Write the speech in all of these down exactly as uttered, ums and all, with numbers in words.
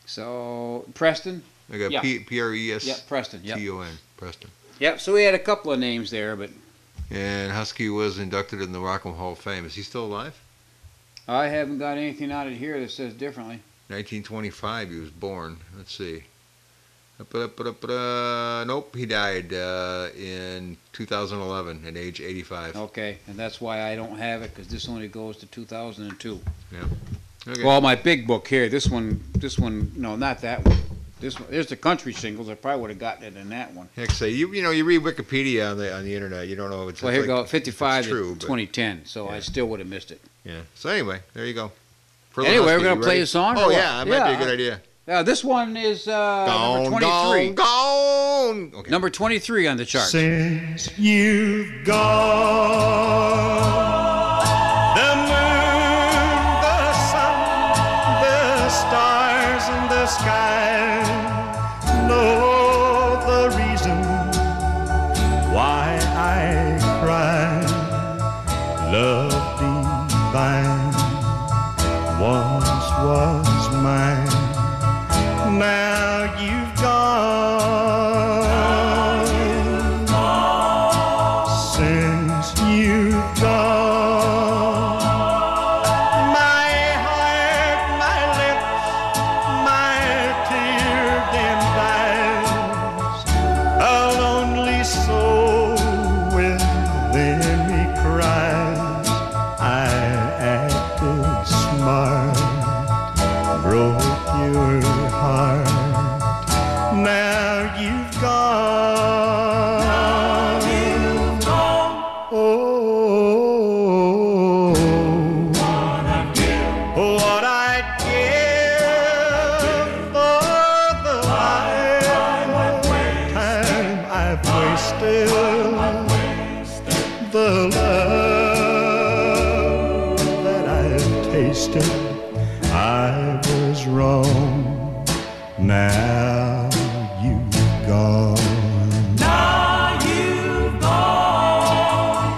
So Preston. I got Yeah. P P R E S Yep, Preston. Yep. T O N. Preston. Yep. So we had a couple of names there, but And Husky was inducted in the Rock and Roll Hall of Fame. Is he still alive? I haven't got anything out of here that says differently. nineteen twenty-five he was born. Let's see. Uh, nope, he died uh, in two thousand eleven at age eighty-five. Okay, and that's why I don't have it, because this only goes to two thousand two. Yeah. Okay. Well, my big book here, this one, this one, no, not that one. This one, there's the country singles. I probably would have gotten it in that one. Heck, say you you know you read Wikipedia on the on the internet. You don't know if it's Well, it's here like, go fifty-five it's true, to but- twenty ten. So yeah. I still would have missed it. Yeah. So anyway, there you go. For the Anyway, Husky, we're gonna you play ready? a song or Oh what? yeah, that might Yeah, be a good idea. Uh, this one is uh, Gone, number twenty-three. gone, gone. Okay. Number twenty-three on the chart. Since you've gone, the moon, the sun, the stars and the sky know the reason why I cry. Love divine once was mine. Now you've gone. Since you've gone, my heart, my lips, my tear-dimmed eyes, a lonely soul within me cries. I acted smart, broke your heart. Now you've gone. Now you've gone. Oh, what I'd give for the lifetime I've wasted, the love that I've tasted. I was wrong. Now you've gone. Now you've gone.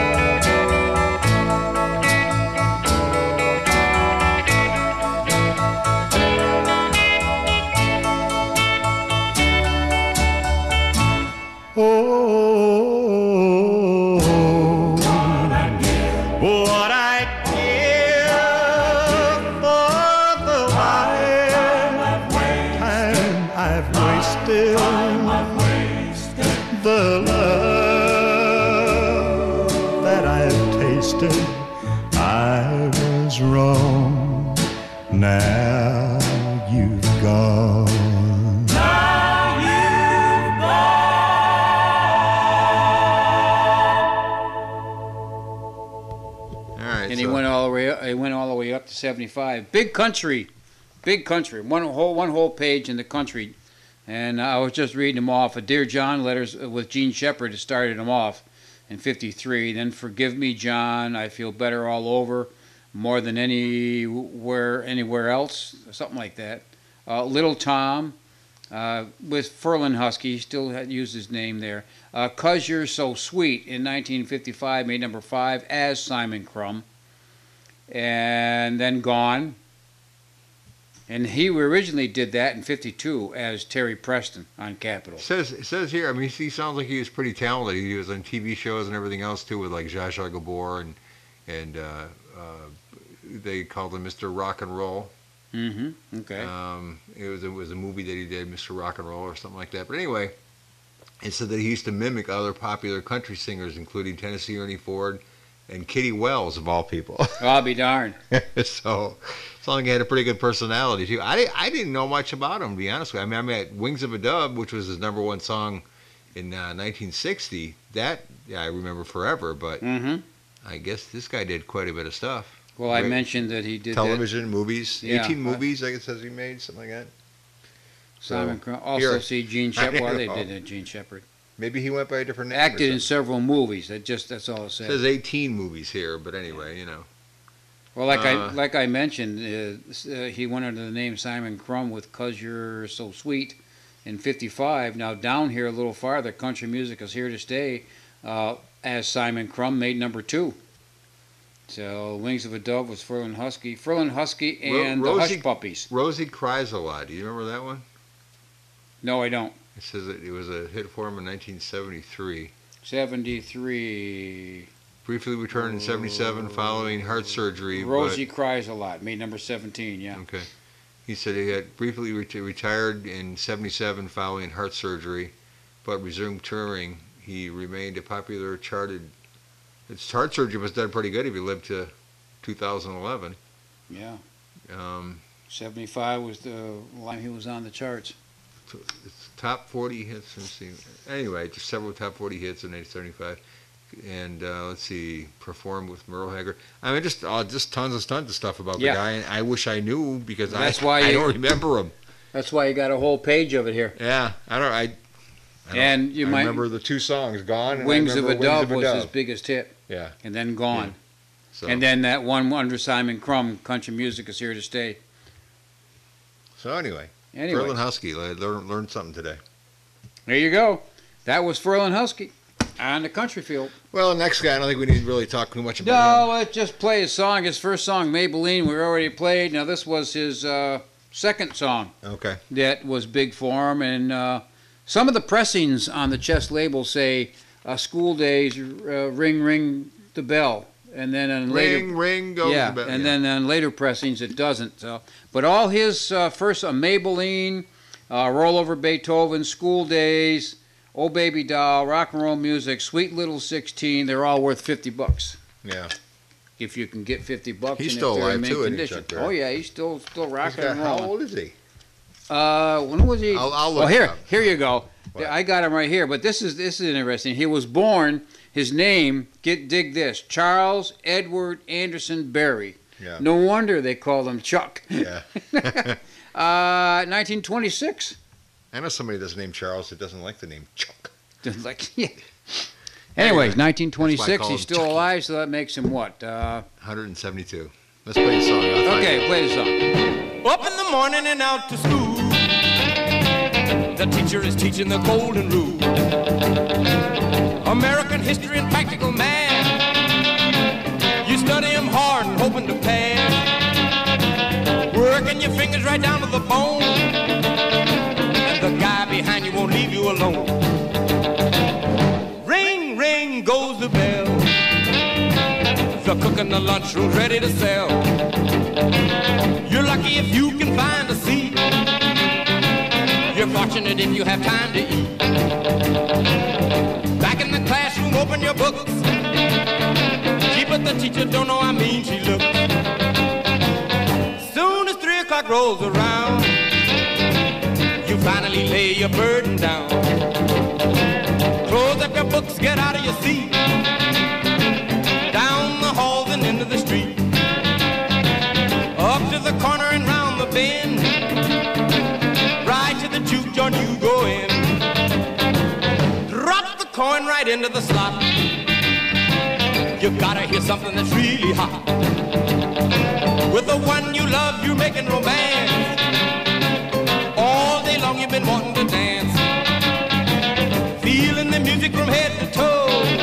Oh, what I'd give for the lifetime I've wasted, the love that I've tasted. I was wrong. Now you've gone. All right. And he so- went all the way up, he went all the way up to seventy-five. Big country, big country. One whole one whole page in the country, and I was just reading them off. A Dear John letters with Gene Shepard started them off in fifty-three. Then Forgive Me, John. I Feel Better All Over, More Than Anywhere Anywhere Else, something like that. Uh, Little Tom, uh, with Ferlin Husky, he still had used his name there. Uh, 'Cause You're So Sweet in nineteen fifty-five made number five as Simon Crumb. And then Gone. And he originally did that in fifty-two as Terry Preston on Capitol. It says it says here. I mean, he sounds like he was pretty talented. He was on T V shows and everything else too, with like Zsa Zsa Gabor, and and uh, uh, they called him Mister Rock and Roll. Mm-hmm. Okay. Um, it was it was a movie that he did, Mister Rock and Roll or something like that. But anyway, it said that he used to mimic other popular country singers, including Tennessee Ernie Ford and Kitty Wells, of all people. I'll be darned. so, so long he had a pretty good personality too. I didn't, I didn't know much about him, to be honest with you. I mean, I met Wings of a Dove, which was his number one song in uh, nineteen sixty. That yeah, I remember forever. But Mm-hmm. I guess this guy did quite a bit of stuff. Well, I Right. mentioned that he did Television, movies, Yeah. eighteen movies. I guess says he made something like that. that. Simon So, Crumb. Also, here. see Gene I Shepard. Well, they know. did that, Gene Shepard. Maybe he went by a different name. or Acted in something. several movies. That just that's all it It says. says eighteen movies here, but anyway, you know. Well, like I Uh, like I mentioned, uh, s- uh, he went under the name Simon Crumb with "Cause You're So Sweet" in fifty-five. Now down here a little farther, country music is here to stay, uh, as Simon Crumb made number two So Wings of a Dove was Ferlin Husky. Ferlin Husky Ro- and the Rosie- Hush Puppies. Rosie Cries a Lot. Do you remember that one? No, I don't. It says that it was a hit for him in nineteen seventy-three. seventy-three. Briefly returned in seventy-seven following heart surgery. Rosie Cries a Lot. Made number seventeen, yeah. But, okay. He said he had briefly ret- retired in seventy-seven following heart surgery, but resumed touring. He remained a popular charted. His heart surgery was done pretty good if he lived to two thousand eleven. Yeah. Um, seventy-five was the line he was on the charts. it's top forty hits. Let's see. Anyway, just several top forty hits in nineteen seventy-five. And uh, let's see, performed with Merle Haggard. I mean, just uh, just tons and tons of stuff about Yeah. the guy. And I wish I knew because That's I why I you- don't remember him. That's why you got a whole page of it here. Yeah, I don't. I, I don't, And you I might- remember the two songs, "Gone" and I Wings of a remember Dove Wings of a was his biggest hit. Yeah. And then Gone. So, And then that one under Simon Crumb, Country Music is Here to Stay. so anyway, Anyway, Ferlin Husky. I learned learned something today. there you go. That was Ferlin Husky on the country field. Well, next guy, I don't think we need to really talk too much about him. No, let's just play his song. His first song, Maybelline, we already played. Now, this was his uh, second song Okay. that was big for him. And uh, some of the pressings on the chest label say, uh, School Days, uh, Ring, Ring the Bell. And then on later... Ring, ring, goes yeah, the bell. and yeah. then on later pressings it doesn't. So, but all his uh, first, uh, Maybelline, uh, Rollover Beethoven, School Days, Oh Baby Doll, Rock and Roll Music, Sweet Little sixteen, they're all worth fifty bucks. Yeah. If you can get fifty bucks He's and still if they're in alive, mint too, isn't he, condition. Chuck Berry? Oh yeah, he's still still This rocking guy, and how rolling. old is he? Uh, when was he? I'll- I'll well, look it here, up. here you go. What? I got him right here. But this is this is interesting. He was born. His name, get dig this, Charles Edward Anderson Berry. Yeah. No wonder they called him Chuck. Yeah. uh, nineteen twenty-six. I know somebody that's named Charles that doesn't like the name Chuck. like, yeah. Anyways, Anyway, nineteen twenty-six. that's why I call He's him still Chucky. alive, so that makes him what? Uh, one hundred seventy-two. Let's play the song. I'll find okay, it. play the song. Up in the morning and out to school. The teacher is teaching the golden rule. American history and practical math. You study them hard and hoping to pass. Working your fingers right down to the bone. And the guy behind you won't leave you alone. Ring, ring goes the bell. The cook in the lunchroom's ready to sell. You're lucky if you can find a seat. You're fortunate if you have time to eat. Back in the classroom, open your books. Gee, but the teacher don't know how mean she looks. Soon as three o'clock rolls around, you finally lay your burden down. Close up your books, get out of your seat. Down the halls and into the street. Up to the corner and round the bend. Right to the juke joint you go in. Drop the coin right into the slot. You gotta hear something that's really hot. With the one you love, you're making romance. All day long you've been wanting to dance. Feeling the music from head to toe.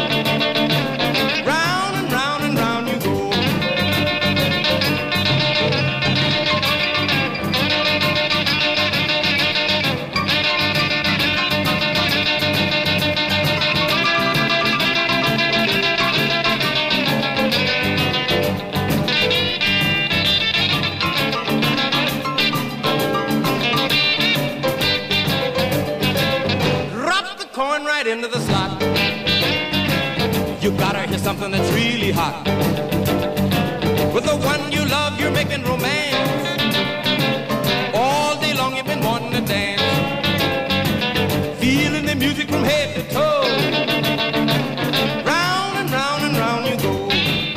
Round and round and round you go. Drop the coin right into the slot. You gotta hear something that's really hot. With the one you love, you're making romance. All day long you've been wanting to dance. Feeling the music from head to toe. Round and round and round you go.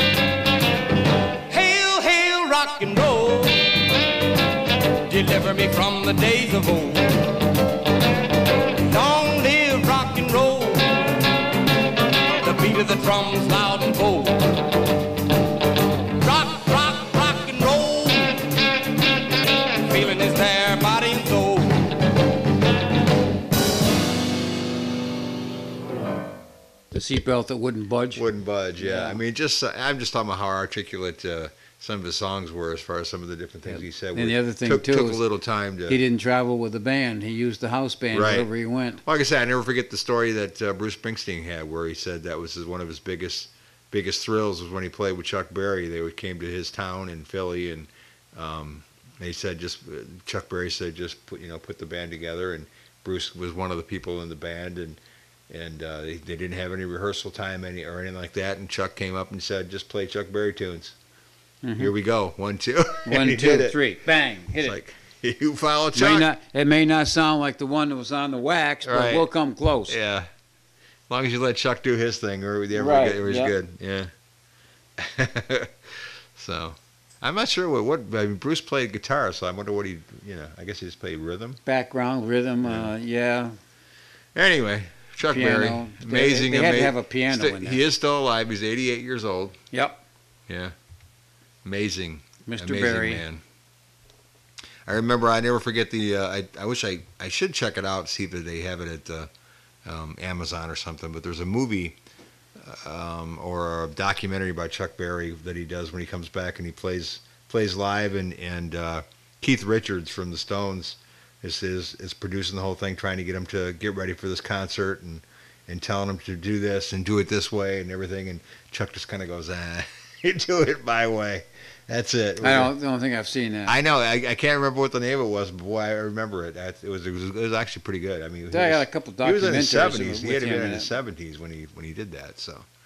Hail, hail, rock and roll. Deliver me from the days of old. Long live rock and roll. The beat of the drums loud and bold. Rock, rock, rock and roll. Feeling is there, body and soul. This seatbelt that wouldn't budge. Wouldn't budge. Yeah. Yeah. I mean, just uh, I'm just talking about how articulate uh, some of his songs were, as far as some of the different things Yeah. he said. And were- the other thing, took, too, took a is little time to. He didn't travel with the band. He used the house band Right. wherever he went. Like I said, I never forget the story that uh, Bruce Springsteen had, where he said that was his, one of his biggest biggest thrills was when he played with Chuck Berry. They would came to his town in Philly, and um, they said just uh, Chuck Berry said just put you know put the band together, and Bruce was one of the people in the band, and and uh, they, they didn't have any rehearsal time any or anything like that, and Chuck came up and said just play Chuck Berry tunes. Mhm. Here we go, one two, And One, he two, did it. three, bang, hit It's it. like you follow May Chuck. not, it may not sound like the one that was on the wax, but Right. we'll come close. Yeah. As long as you let Chuck do his thing, or it Right, was yeah. good. Yeah. So, I'm not sure what, what I mean, Bruce played guitar, so I wonder what he, you know, I guess he just played rhythm. Background, rhythm, uh, yeah. Anyway, Chuck Piano. Berry, They- amazing. they had to ama- have a piano sti- in there. He is still alive. He's eighty-eight years old. Yep. Yeah. Amazing. Mister Amazing Berry. man. I remember, I never forget the, uh, I, I wish I, I should check it out, see if they have it at uh, um, Amazon or something, but there's a movie um, or a documentary by Chuck Berry that he does when he comes back and he plays plays live, and, and uh, Keith Richards from the Stones is, is, is producing the whole thing, trying to get him to get ready for this concert, and, and telling him to do this and do it this way and everything, and Chuck just kind of goes, ah, you do it my way. That's it. I don't, don't think I've seen that. I know. I, I can't remember what the name of it was, but boy, I remember it. It was it was, it was actually pretty good. I mean, he I got a was, couple he was in his documentaries seventies. He with had to him been in in his it. seventies when he when he did that. So